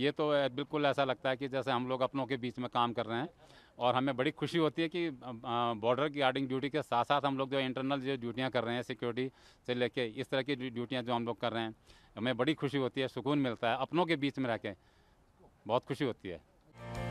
ये तो बिल्कुल ऐसा लगता है कि जैसे हम लोग अपनों के बीच में काम कर रहे हैं, और हमें बड़ी खुशी होती है कि बॉर्डर गार्डिंग ड्यूटी के साथ साथ हम लोग जो इंटरनल जो ड्यूटियाँ कर रहे हैं, सिक्योरिटी से लेके इस तरह की ड्यूटियाँ जो हम लोग कर रहे हैं, हमें बड़ी खुशी होती है, सुकून मिलता है अपनों के बीच में रह के, बहुत खुशी होती है।